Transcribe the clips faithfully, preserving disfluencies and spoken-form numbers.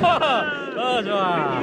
어, 좋아.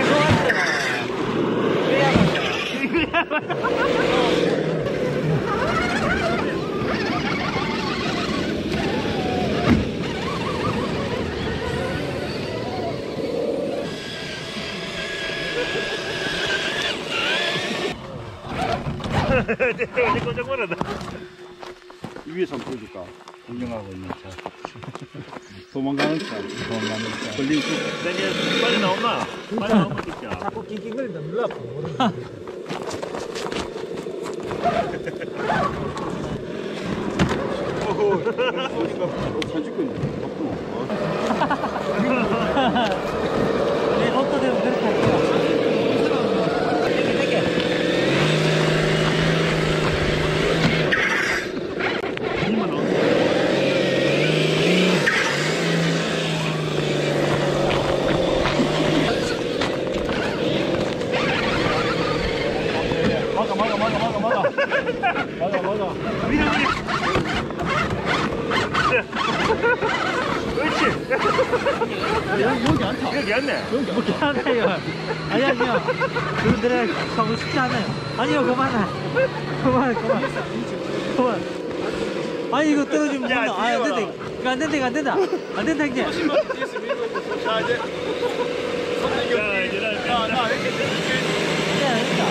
내가 깜짝 놀랐다. 위에서 한번 보여줄까? 구경하고 있는 차. 도망가는 차. 도망가는 차. 걸린 차. 내가 빨리 나오나? 빨리 나오면 찍자. 자꾸 낑낑거린다. 눌러. 어허, 어디가? 어, 잘 찍고 있네. 바쁘나? 내 로또 되면 그렇게 할게요. 막아, 막아, 막아, 막아, 막아. 막아, 막아. 밀어, 밀어. 그렇지. 여기, 여기 안 타. 여기 왔네. 여기 하네요. 아니, 아니요. 그분들은 가고 싶지 않아요. 아니요, 그만해. 그만, 그만. 그만. 아니, 이거 떨어지면 야, 못나. 아, 안 된다. 이거 안 된다, 이거 안 된다. 안 된다, 이제. 자, 이제. 자, 이제 나, 나, 이렇게 이제 안 된다.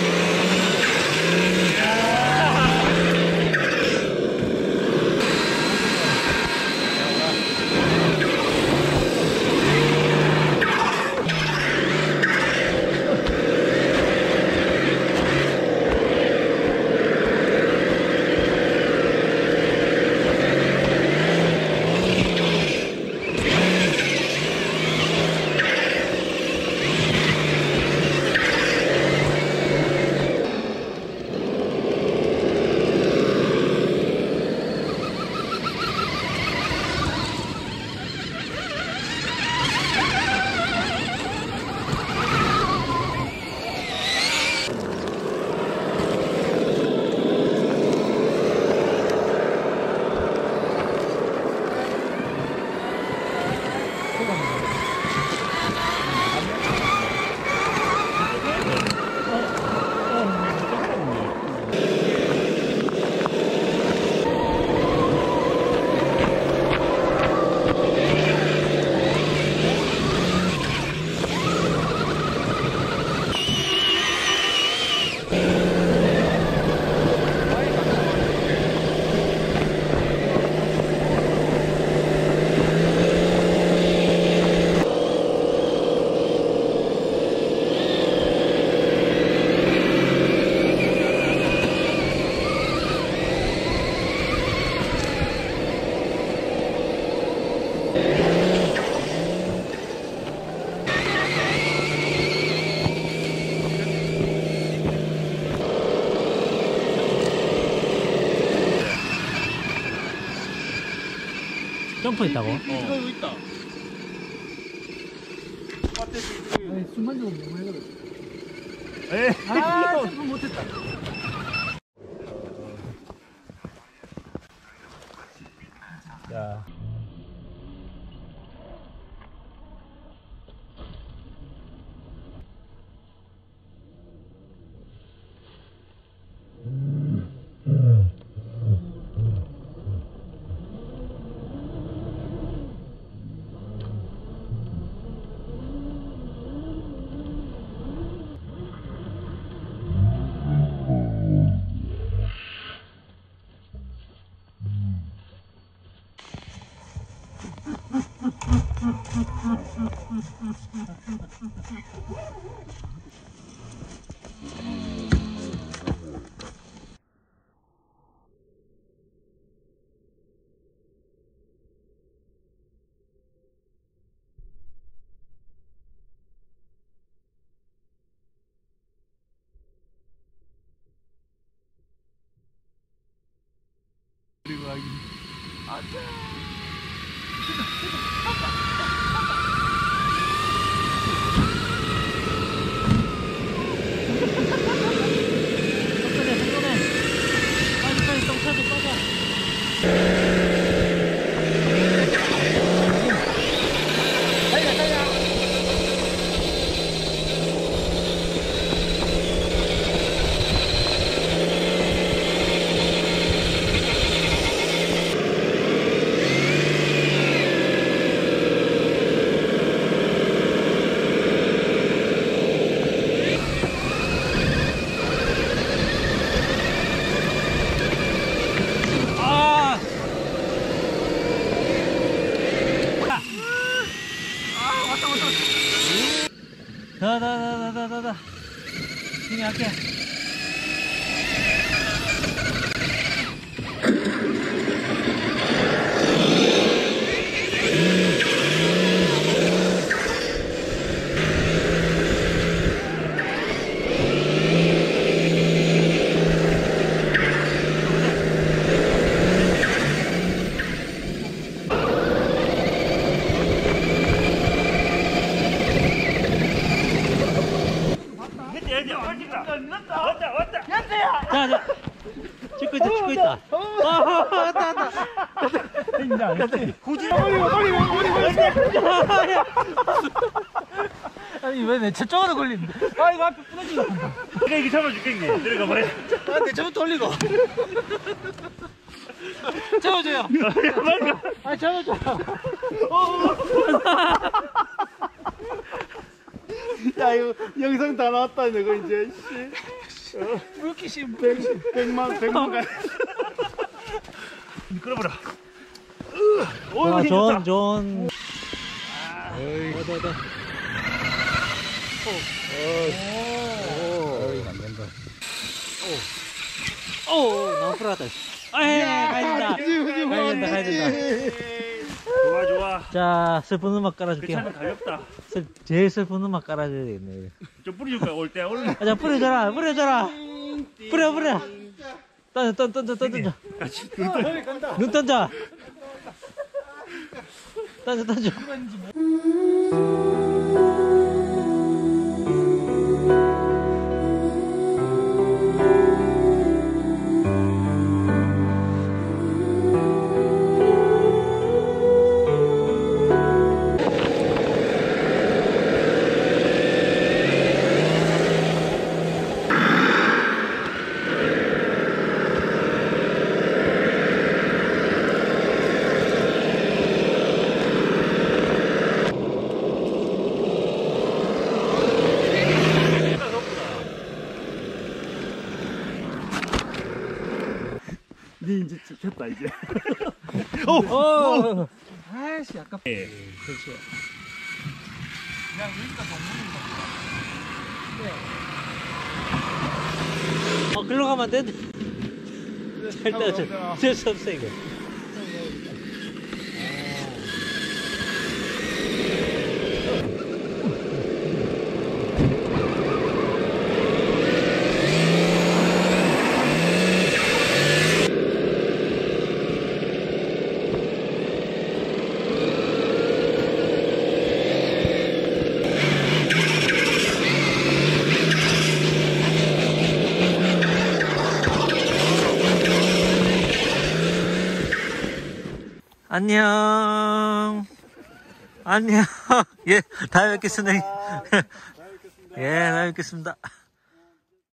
점프 있다고? 어. 이거 여기 있다. 아니, 숨만 주고 뭐 해가지고. 에이. 아, 점프 못했다. 자. 그리고 여기. 안돼. 더, 더, 더, 더, 더, 더. 힘이 약해. 자, 자. 찍고 있다, 찍고 있다. 아, 왔다, 왔다. 굳이 버리고 버리고 버리고 아니, 왜 내 차 쪽으로 걸리는데? 아, 이거 앞에 부러지고. 내가 이게 잡아줄게 이게 내려가 버려. 아, 내 차부터 돌리고. 잡아줘요. 아, 잡아줘. 야 이거 영상 다 나왔다 이거 이제 씨. 왜 이렇게 심해? 백만 백만 가. 끌어버려. 아, 존, 존. 어이. 더, 더, 더. 어이 안 된다. 오, 너무 풀었다. 아이, 가야 된다. 가야 된다, 가야 된다. 좋아 좋아. 자, 슬픈 음악 그 깔아줄게요. 차는 가볍다. 슬, 제일 슬픈 음악 깔아줘야 되겠네. 좀 뿌려줄까 올 때 오늘. 아, 자, 뿌려줘라, 뿌려줘라. 뿌려, 뿌려. 던져, 던져, 던져, 던져. 같이 눈 던져. 던져, 던져. 니 이제 됐다 이제. 오! 오! 아이씨, 아까. 예. 그렇지. 그냥 여기가 동물인가 보다. 어, 글로 가면 안 되는데. 일단, 저, 어쩔 수 없어, 이거. 안녕. 안녕. 예, 다음에 뵙겠습니다. 예, 다음에 뵙겠습니다.